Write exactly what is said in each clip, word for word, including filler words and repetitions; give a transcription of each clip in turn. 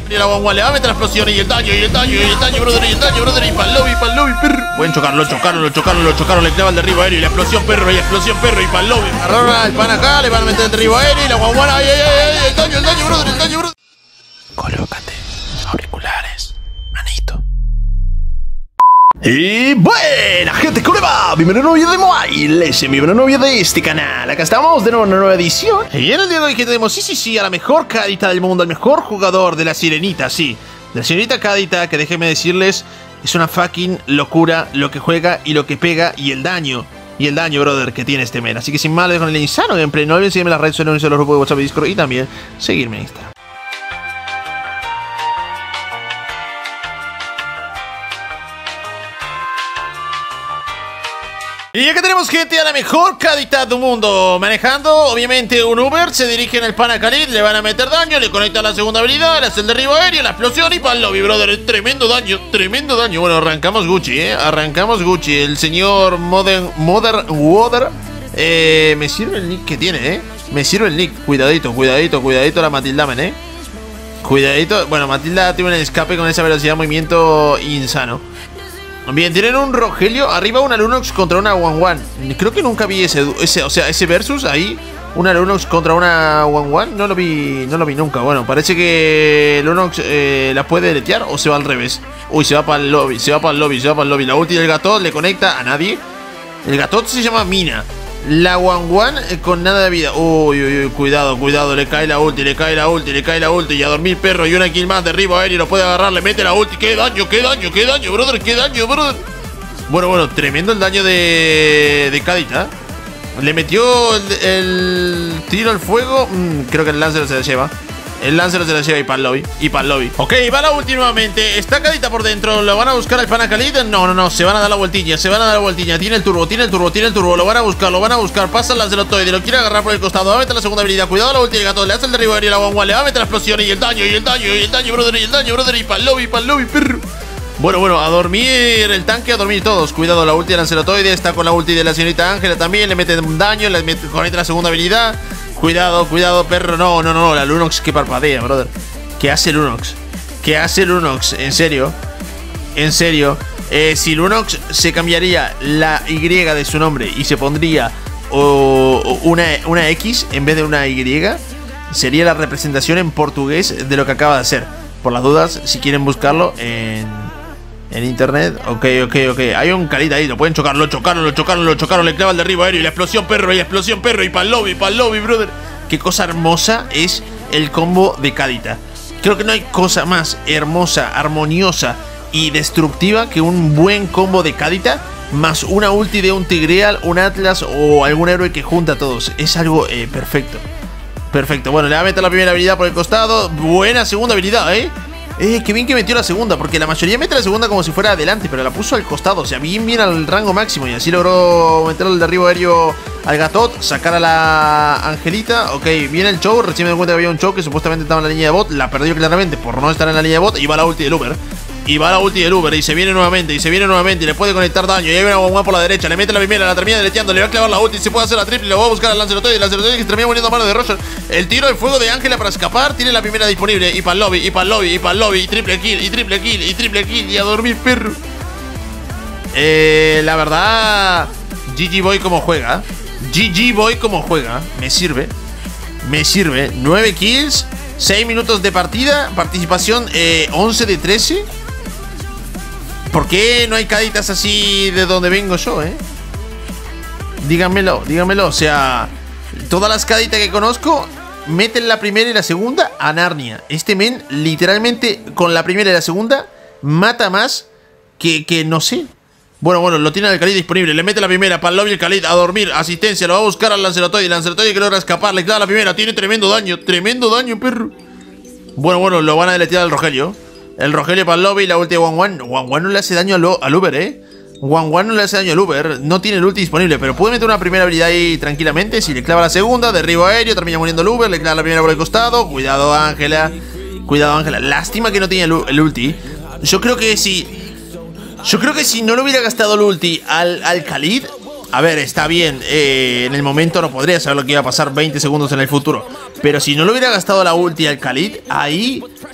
Y la One One le va a meter la explosión y el daño, y el daño, y el daño, brother, y el daño, brother, y pa'l lobby, pa'l lobby, perro. Pueden chocarlo, lo chocaron, lo chocaron, lo chocaron, le clava el derribo aéreo y la explosión, perro, y explosión, perro, y pa'l lobby. Agarraron al pan acá, le van a meter el derribo aéreo y la One One, ay, ay, ay, ay, el daño, el daño, brother, el daño, brother. Colócate auriculares, manito. Y buena gente, ¿cómo le va? Bienvenido a un nuevo video de Mobile, bienvenido a un nuevo video de este canal. Acá estamos de nuevo en una nueva edición. Y en el día de hoy que tenemos, sí, sí, sí, a la mejor cadita del mundo, al mejor jugador de la Sirenita, sí. De la Sirenita Cadita, que déjenme decirles, es una fucking locura lo que juega y lo que pega y el daño. Y el daño, brother, que tiene este men. Así que sin más, les dejo en el insano gameplay. No olviden seguirme en las redes sociales, en los grupos de WhatsApp y Discord. Y también seguirme en Instagram. Y acá tenemos gente a la mejor cadita del mundo. Manejando, obviamente, un Uber. Se dirigen al pana Khalid, le van a meter daño. Le conectan la segunda habilidad, le hace el derribo aéreo, la explosión y pa'l lobby, brother. Tremendo daño, tremendo daño. Bueno, arrancamos Gucci, eh. Arrancamos Gucci. El señor Modern Modern Water. Eh, me sirve el nick que tiene, eh. Me sirve el nick. Cuidadito, cuidadito, cuidadito la Matildamen, eh. Cuidadito. Bueno, Matilda tiene un escape con esa velocidad de movimiento insano. Bien, tienen un Rogelio, arriba una Lunox contra una One One. Creo que nunca vi ese, ese, o sea, ese versus ahí. Una Lunox contra una One One, no lo vi, no lo vi nunca. Bueno, parece que Lunox eh, la puede deletear o se va al revés. Uy, se va para el lobby, se va para el lobby, se va para el lobby. La ulti del Gatot le conecta a nadie. El Gatot se llama Mina. La One One eh, con nada de vida. Uy, uy, uy, cuidado, cuidado. Le cae la ulti, le cae la ulti, le cae la ulti. Y a dormir, perro. Y una kill más derribo aéreo. Lo puede agarrar, le mete la ulti. ¡Qué daño, qué daño, qué daño, brother! ¡Qué daño, brother! Bueno, bueno, tremendo el daño de, de Cadita. Le metió el, el tiro al fuego. Mm, creo que el Lancer se la lleva. El Lancer se la lleva y para el lobby. Y para el lobby. Ok, va la ulti nuevamente. Está Cadita por dentro. ¿Lo van a buscar al pana Khalid? No, no, no. Se van a dar la vueltilla. Se van a dar la vueltilla. Tiene el turbo, tiene el turbo, tiene el turbo. Lo van a buscar, lo van a buscar. Pasa el Lancerotoide. Lo quiere agarrar por el costado. Va a meter la segunda habilidad. Cuidado la ulti del Gato. Le hace el derribo aéreo y la One One. Le va a meter la explosión y el daño, y el daño, y el daño, brother, y el daño, brother. Y para el lobby, para el lobby, perro. Bueno, bueno, a dormir el tanque, a dormir todos. Cuidado, la ulti del Lancerotoide. Está con la ulti de la señorita Ángela también. Le mete un daño. Le mete, conecta la segunda habilidad. Cuidado, cuidado, perro. No, no, no. La Lunox que parpadea, brother. ¿Qué hace Lunox? ¿Qué hace Lunox? ¿En serio? ¿En serio? Eh, si Lunox se cambiaría la Y de su nombre y se pondría oh, una, una X en vez de una Y, sería la representación en portugués de lo que acaba de hacer. Por las dudas, si quieren buscarlo en, en internet. Ok, ok, ok. Hay un carita ahí, lo pueden chocar, lo chocaron, lo chocaron, lo chocaron. Le clava el derribo aéreo y la explosión, perro, y la explosión, perro, y pa'l lobby, pa'l lobby, brother. Qué cosa hermosa es el combo de Cadita. Creo que no hay cosa más hermosa, armoniosa y destructiva que un buen combo de Cadita más una ulti de un Tigreal, un Atlas o algún héroe que junta a todos. Es algo eh, perfecto. Perfecto. Bueno, le va a meter la primera habilidad por el costado. Buena segunda habilidad, ¿eh? Eh, qué bien que metió la segunda, porque la mayoría mete la segunda como si fuera adelante, pero la puso al costado, o sea, bien, bien al rango máximo. Y así logró meter el derribo aéreo al Gatot, sacar a la Angelita. Ok, viene el show, recién me doy cuenta que había un show que supuestamente estaba en la línea de bot. La perdió claramente por no estar en la línea de bot. Y va la ulti del Uber. Y va la ulti del Uber, y se viene nuevamente, y se viene nuevamente, y le puede conectar daño. Y hay una bomba por la derecha, le mete la primera, la termina deleteando, le va a clavar la ulti, se puede hacer la triple, le va a buscar al Lancerotoide, y el Lancerotoide que se termina poniendo a mano de Roger. El tiro de fuego de Ángela para escapar, tiene la primera disponible, y para el lobby, y para el lobby, y para el lobby, y triple kill, y triple kill, y triple kill, y a dormir, perro. Eh, la verdad, G G Boy como juega, G G Boy como juega, me sirve, me sirve. nueve kills, seis minutos de partida, participación eh, once de trece. ¿Por qué no hay caditas así de donde vengo yo, eh? Díganmelo, díganmelo. O sea, todas las caditas que conozco meten la primera y la segunda a Narnia. Este men, literalmente, con la primera y la segunda, mata más que, que no sé. Bueno, bueno, lo tiene el Khalid disponible. Le mete la primera para el lobby el Khalid a dormir. Asistencia, lo va a buscar al Lancerotoide. El Lancerotoide que logra escapar, le clava la primera. Tiene tremendo daño, tremendo daño, perro. Bueno, bueno, lo van a deletear al Rogelio. El Rogelio para el lobby, la ulti de One One. One One no le hace daño al, al Uber, eh. One One no le hace daño al Uber. No tiene el ulti disponible, pero puede meter una primera habilidad ahí tranquilamente. Si le clava la segunda, derribo aéreo, termina muriendo el Uber. Le clava la primera por el costado. Cuidado, Ángela. Cuidado, Ángela. Lástima que no tenía el, el ulti. Yo creo que si... Yo creo que si no le hubiera gastado el ulti al, al Khalid... A ver, está bien, eh, en el momento no podría saber lo que iba a pasar veinte segundos en el futuro. Pero si no le hubiera gastado la ulti al Khalid, ahí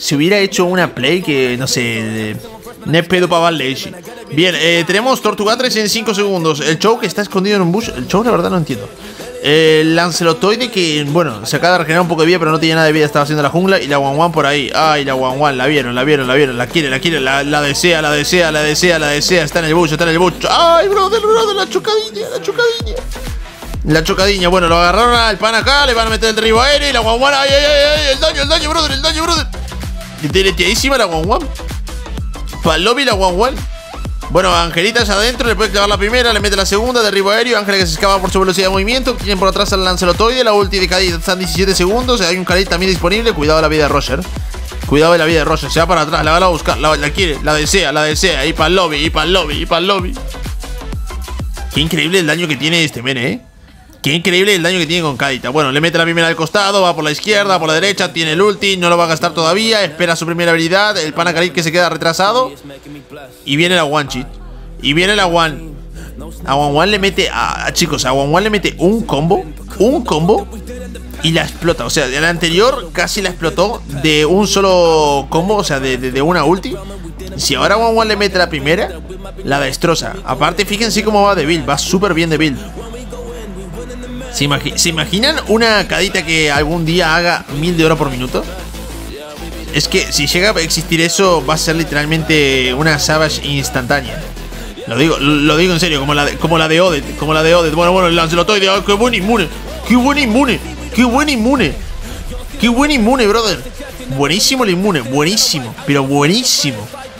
se hubiera hecho una play que, no sé, ne pedo para Valleshi. Bien, eh, tenemos Tortugatres en cinco segundos. El Chow que está escondido en un bush. El Chow la verdad no entiendo. El Lancelotoide que, bueno, se acaba de regenerar un poco de vida, pero no tiene nada de vida, estaba haciendo la jungla. Y la Wan Wan por ahí. Ay, la Wan Wan, la vieron, la vieron, la vieron, la quiere, la quiere, la, la desea, la desea, la desea, la desea. Está en el bush, está en el bush. Ay, brother, brother, la chocadilla, la chocadilla. La chocadilla, bueno, lo agarraron al pan acá, le van a meter el derribo aéreo y la Wan Wan. Ay, ay, ay, ay, el daño, el daño, brother, el daño, brother. Deleteadísima la Wan Wan. Pa'l lobby la Wan Wan. Bueno, Angelitas adentro, le puede clavar la primera, le mete la segunda, derribo aéreo. Ángela que se escapa por su velocidad de movimiento. Tienen por atrás al Lancelotoide, la ulti de Kha'Zix están diecisiete segundos. Hay un Kha'Zix también disponible, cuidado de la vida de Roger. Cuidado de la vida de Roger, se va para atrás, la van a buscar, la, la quiere, la desea, la desea. Y pa'l lobby, y pa'l lobby, y pa'l lobby. Qué increíble el daño que tiene este men, eh. Qué increíble el daño que tiene con Kadita. Bueno, le mete la primera al costado, va por la izquierda, por la derecha, tiene el ulti, no lo va a gastar todavía, espera su primera habilidad, el pana Kha'Zix que se queda retrasado. Y viene la one cheat. Y viene la one. A Wan Wan le mete, a, a chicos, a Wan Wan le mete un combo, un combo y la explota. O sea, el anterior casi la explotó de un solo combo, o sea, de, de, de una ulti. Si ahora Wan Wan le mete la primera, la destroza. Aparte, fíjense cómo va de build, va súper bien de build. ¿Se, imagi ¿Se imaginan una Kadita que algún día haga mil de oro por minuto? Es que si llega a existir eso, va a ser literalmente una Savage instantánea. Lo digo, lo digo en serio, como la de, como la de Odet, como la de Odet. Bueno, bueno, el Lancelotoide, oh, qué buen inmune, qué buen inmune, qué buen inmune, qué buen inmune, brother. Buenísimo el inmune, buenísimo, pero buenísimo.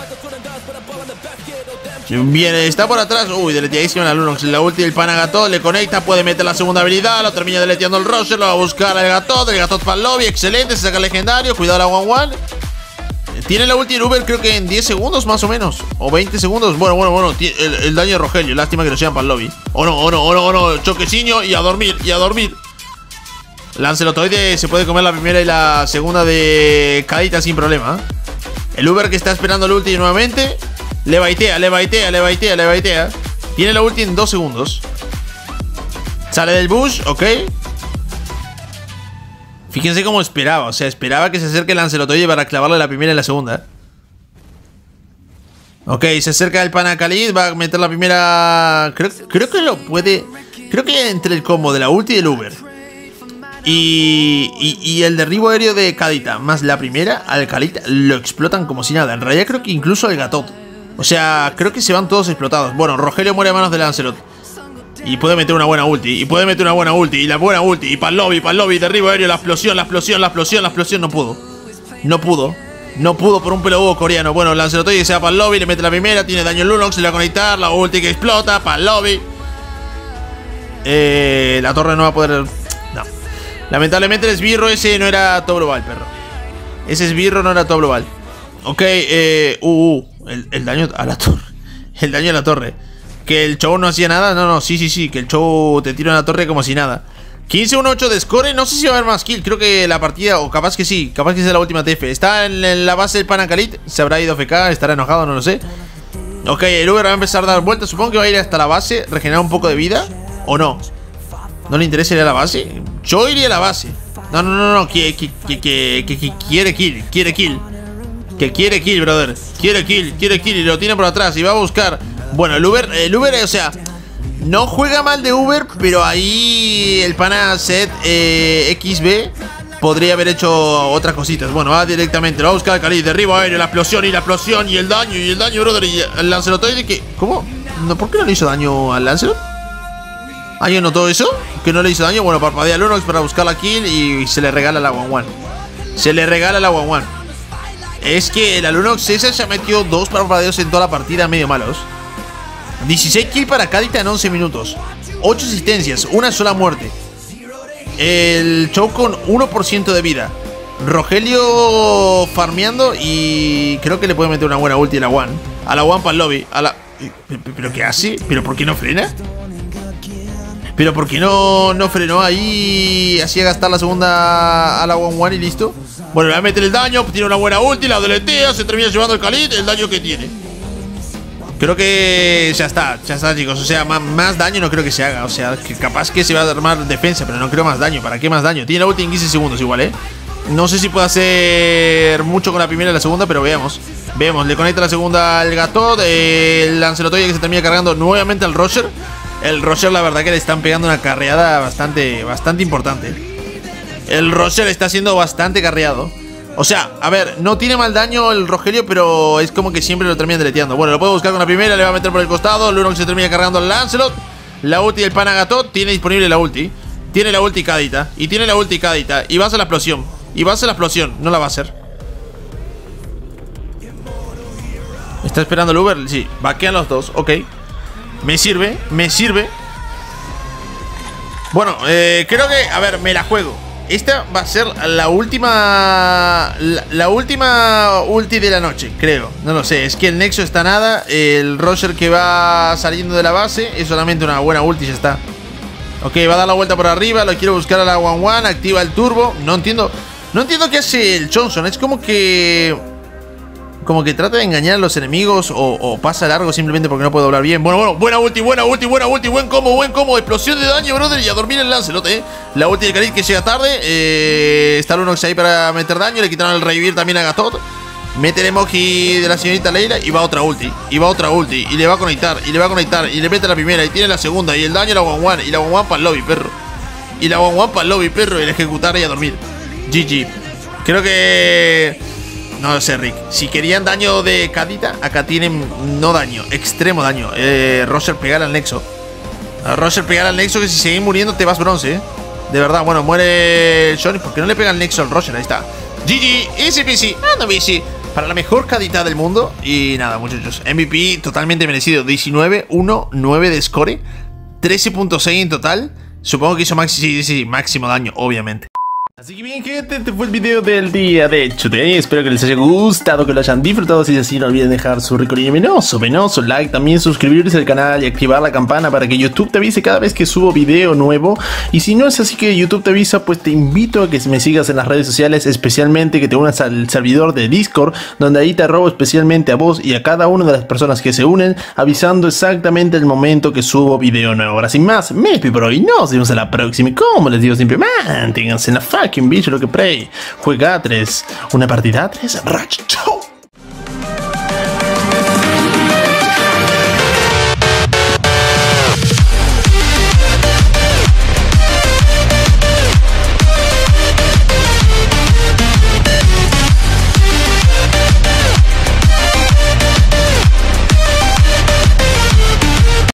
Bien, está por atrás. Uy, deleteadísimo la Lunox. La ulti del pana Gatot le conecta, puede meter la segunda habilidad. Lo termina deleteando el Roger, lo va a buscar al Gatot. El Gatot para el lobby, excelente, se saca el legendario. Cuidado la Wan Wan. Tiene la ulti de Uber creo que en diez segundos más o menos. O veinte segundos. Bueno, bueno, bueno. El, el daño de Rogelio. Lástima que lo llevan para el lobby. O no, o no, o no, o no. Choqueciño y a dormir, y a dormir. Lancelotoide se puede comer la primera y la segunda de Kadita sin problema. El Uber que está esperando el ulti nuevamente. Le baitea, le baitea, le baitea, le baitea. Tiene la ulti en dos segundos. Sale del bush, ok. Fíjense cómo esperaba, o sea, esperaba que se acerque el Lancelotoide para clavarle la primera y la segunda. Ok, se acerca el pana Khalid, va a meter la primera... Creo, creo que lo puede... Creo que entre el combo de la ulti y del Uber y, y, y el derribo aéreo de Kadita más la primera, al Khalid lo explotan como si nada. En realidad creo que incluso el Gatot. O sea, creo que se van todos explotados. Bueno, Rogelio muere a manos de Lancelot. Y puede meter una buena ulti. Y puede meter una buena ulti. Y la buena ulti. Y para el lobby, para el lobby. Derribo aéreo. La explosión, la explosión, la explosión, la explosión. No pudo. No pudo. No pudo por un pelobugo coreano. Bueno, Lancelotoide se va para el lobby. Le mete la primera. Tiene daño en Lunox. Se le va a conectar. La ulti que explota. Para el lobby. Eh, la torre no va a poder... No. Lamentablemente el esbirro ese no era top global, perro. Ese esbirro no era top global. Ok, eh... Uh, uh el, el daño a la torre. El daño a la torre. Que el show no hacía nada. No, no, sí, sí, sí. Que el show te tira en la torre como si nada. quince uno ocho de score. No sé si va a haber más kill. Creo que la partida, o capaz que sí. Capaz que sea la última T F. Está en, en la base del pana Khalid. Se habrá ido a F K. Estará enojado, no lo sé. Ok, el Uber va a empezar a dar vueltas. Supongo que va a ir hasta la base. Regenerar un poco de vida. ¿O no? ¿No le interesa ir a la base? Yo iría a la base. No, no, no, no. Que, que, que, que, que, que quiere kill. Quiere kill. Que quiere kill, brother. Quiere kill, quiere kill. Y lo tiene por atrás. Y va a buscar. Bueno, el Uber, el Uber, o sea, no juega mal de Uber, pero ahí el pana set eh, X B podría haber hecho otras cositas. Bueno, va directamente, lo va a buscar el Khalid, derribo aéreo, la explosión y la explosión y el daño y el daño, brother. Y el Lancelotoide que... ¿Cómo? No, ¿por qué no le hizo daño al Lancelot? ¿Alguien notó eso? ¿Que no le hizo daño? Bueno, parpadea al Lunox para buscar la kill y se le regala la Wan Wan. Se le regala la Wan Wan. Es que el Lunox ese se ha metido dos parpadeos en toda la partida medio malos. dieciséis kills para Kadita en once minutos. ocho asistencias, una sola muerte. El show con uno por ciento de vida. Rogelio farmeando y creo que le puede meter una buena ulti a la One. A la One para el lobby. A la... ¿Pero qué hace? ¿Pero por qué no frena? ¿Pero por qué no, no frenó ahí? Hacía gastar la segunda a la One One y listo. Bueno, le va a meter el daño. Tiene una buena ulti, la deletea. Se termina llevando el Khalid. El daño que tiene. Creo que ya está, ya está, chicos. O sea, más, más daño no creo que se haga. O sea, que capaz que se va a armar defensa, pero no creo más daño. ¿Para qué más daño? Tiene la ulti en quince segundos igual, ¿eh? No sé si puede hacer mucho con la primera y la segunda, pero veamos. Veamos, le conecta la segunda al Gatot. El Lancelotoya que se termina cargando nuevamente al Roger. El Roger, la verdad que le están pegando una carreada bastante, bastante importante. El Roger está siendo bastante carreado. O sea, a ver, no tiene mal daño el Rogelio, pero es como que siempre lo termina deleteando. Bueno, lo puede buscar con la primera, le va a meter por el costado. Lunox se termina cargando al Lancelot. La ulti del pana Gatot, tiene disponible la ulti. Tiene la ulti Kadita. Y tiene la ulti Kadita. Y va a hacer la explosión. Y va a hacer la explosión, no la va a hacer. ¿Está esperando el Uber? Sí, vaquean los dos, ok. Me sirve, me sirve. Bueno, eh, creo que, a ver, me la juego. Esta va a ser la última la, la última ulti de la noche, creo. No lo sé, es que el Nexo está nada. El Roger que va saliendo de la base es solamente una buena ulti, ya está. Ok, va a dar la vuelta por arriba. Lo quiero buscar a la uno uno, activa el turbo. No entiendo, no entiendo qué hace el Johnson. Es como que Como que trata de engañar a los enemigos o, o pasa largo simplemente porque no puede doblar bien. Bueno, bueno, buena ulti, buena ulti, buena ulti. Buen combo, buen combo, explosión de daño, brother. Y a dormir el Lancelot, eh. La ulti de Khalid que llega tarde, eh, Está Lunox ahí para meter daño. Le quitaron el revivir también a Gatot. Mete el emoji de la señorita Leila. Y va otra ulti, y va otra ulti. Y le va a conectar, y le va a conectar. Y le mete la primera, y tiene la segunda. Y el daño a la uno uno, y la uno uno para el lobby, perro. Y la uno uno para el lobby, perro. Y el ejecutar y a dormir. G G. Creo que... No sé, Rick. Si querían daño de Kadita, acá tienen no daño, extremo daño. Eh, Roger pegar al Nexo. A Roger pegar al Nexo, que si seguís muriendo te vas bronce, ¿eh? De verdad, bueno, muere Johnny. ¿Por qué no le pega el Nexo al Roger? Ahí está. G G, easy peasy, anda bici. Para la mejor Kadita del mundo. Y nada, muchachos, M V P totalmente merecido. diecinueve, uno, nueve de score, trece punto seis en total. Supongo que hizo máximo, sí, sí, máximo daño, obviamente. Así que bien, gente, este fue el video del día de today. Espero que les haya gustado, que lo hayan disfrutado. Si es así, no olviden dejar su rico y venoso, venoso like, también suscribirse al canal y activar la campana para que YouTube te avise cada vez que subo video nuevo. Y si no es así que YouTube te avisa, pues te invito a que me sigas en las redes sociales, especialmente que te unas al servidor de Discord, donde ahí te robo especialmente a vos y a cada una de las personas que se unen, avisando exactamente el momento que subo video nuevo. Ahora sin más, me despido por hoy, nos vemos en la próxima y como les digo siempre, manténganse en la fuck. Que un bicho lo que play. Juega a tres. Una partida a tres. Ratch. Chau.